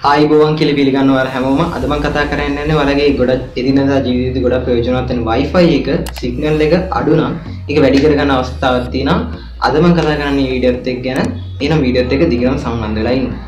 ආයිබෝවන් කියලා පිළිගන්න ඔයාලා හැමෝම අද මම කතා කරන්න යන්නේ ඔයාලගේ ගොඩක් එදිනෙදා ජීවිතේ ගොඩක් ප්‍රයෝජනවත් වෙන Wi-Fi එක සිග්නල් එක අඩු නම් ඒක වැඩි කරගන්න අවස්ථාවක් තියෙනවා. අද මම කතා කරන්නේ මේ වීඩියෝත් එක්ක ගැන. එහෙනම් වීඩියෝත් එක්ක දිගටම සම්බන්ධ වෙලා ඉන්න.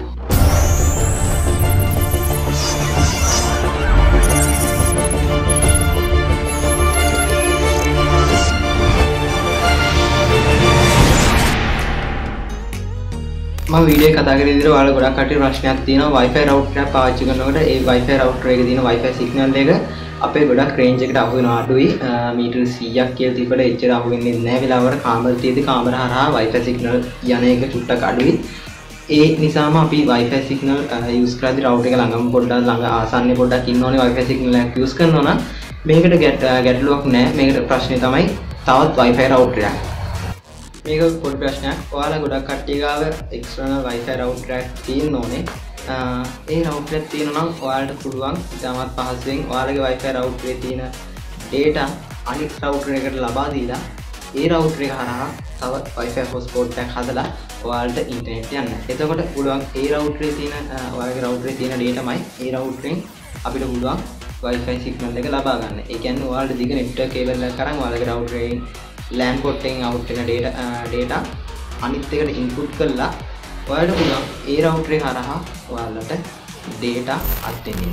මම වීඩියෝ කතා කරේ විදිහට ඔයාලා ගොඩක් කට්ටිය ප්‍රශ්නයක් තියෙනවා Wi-Fi router එකක් පාවිච්චි කරනකොට ඒ Wi-Fi router එකේ තියෙන Wi-Fi signal එක අපේ ගොඩක් range එකට අහු වෙනවා අඩුයි මීටර් 100ක් කියලා තිබ්බට එච්චර අහු වෙන්නේ නැහැ වෙලාවකට කාමර තියෙදි කාමර හරහා Wi-Fi signal යන එක චුට්ටක් අඩුයි ඒ නිසාම අපි Wi-Fi signal use කරද්දී router එක ළඟම පොඩ්ඩක් ළඟ ආසන්නයේ පොඩ්ඩක් ඉන්න ඕනේ Wi-Fi signal එකක් use කරනවා නම් මේකට ගැටලුවක් නැහැ මේකට ප්‍රශ්නේ තමයි තවත් Wi-Fi router එකක් මේක පොඩි ප්‍රශ්නයක්. ඔයාලා ගොඩක් කට්ටිය ගාව external Wi-Fi router එකක් තියෙන්න ඕනේ. ඒ router එක තියෙනවා නම් ඔයාලට පුළුවන් ඉතාමත් පහසුවෙන් ඔයාලගේ Wi-Fi router එකේ තියෙන data අනිත් router එකට ලබා දීලා ඒ router එක හරහා තවත් Wi-Fi hotspot එකක් හදලා ඔයාලට ඉන්ටර්නෙට් යන්න. එතකොට පුළුවන් ඒ router එකේ තියෙන ඔයාලගේ router එකේ තියෙන dataමයි ඒ router එකෙන් අපිට පුළුවන් Wi-Fi signal එක ලබා ගන්න. ඒ කියන්නේ ඔයාලට දිග network cable එකක් අරන් ඔයාලගේ router එකෙන් LAN port එකෙන් out වෙන data අනිත් එකට input කරලා ඔයාලට පුළුවන් ඒ router එක හරහා ඔයාලට data අත්දෙන්න.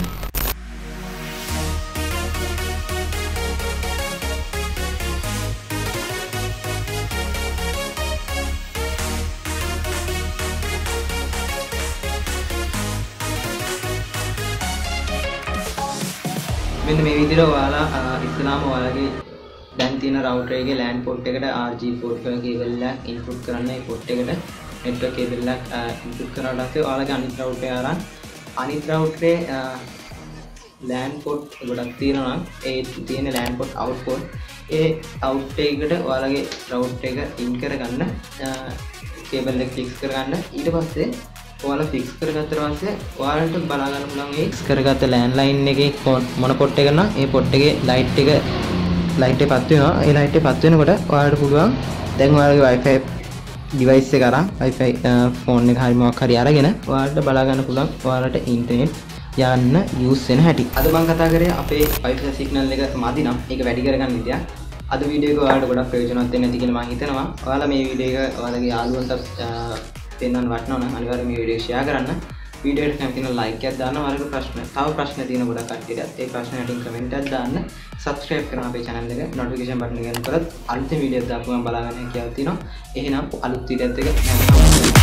මෙන්න මේ විදිහට ඔයාලා ඉස්සලාම ඔයාලගේ දැන් තියෙන router එකේ LAN port එකට RJ45 cable එකක් input කරන්න ඒ port එකට network cable එකක් input කරාට පස්සේ ඔයාලගේ අනිත් router එක අරන් අනිත් router එකේ LAN port ගොඩක් තියෙනවා නම් ඒ තියෙන LAN port out port ඒ out එකට ඔයාලගේ router එක in කරගන්න cable එක fix කරගන්න ඊට පස්සේ ඔයාලා fix කරගත්තට පස්සේ ඔයාලට බලා ගන්න පුළුවන් ඒ fix කරගත්ත LAN line එකේ මොන port එක නම් ඒ port එකේ light එක light එක පත් වෙනවා ඒ light එක පත් වෙනකොට ඔයාලට පුළුවන් දැන් ඔයාලගේ Wi-Fi device එක අරන් Wi-Fi phone එක හරි මොකක් හරි අරගෙන ඔයාලට බලා ගන්න පුළුවන් ඔයාලට internet යන්න use වෙන හැටි. අද මම කතා කරේ අපේ Wi-Fi signal එක මදි නම් ඒක වැඩි කරගන්න විදියක්. අද වීඩියෝ එක ඔයාලට ගොඩක් ප්‍රයෝජනවත් වෙන්න ඇති කියලා මම හිතනවා. ඔයාලා මේ වීඩියෝ එක ඔයාලගේ යාළුවන්ට පෙන්වන්න වටනවා නම් අනිවාර්යයෙන් මේ වීඩියෝ එක share කරන්න. වීඩියෝ එකට කැමති නම් like එකක් දාන්න. ඔයාලගේ තව ප්‍රශ්න තියෙන ගොඩක් කට්ටියට ඒ ප්‍රශ්න වලින් comment එකක් දාන්න. subscribe කරන්න අපේ channel එක notification button එක කරත් අලුත් වීඩියෝ දාපුවම බලා ගන්න හැකියාවක් තියෙනවා. එහෙනම් අලුත් වීඩියෝත් එක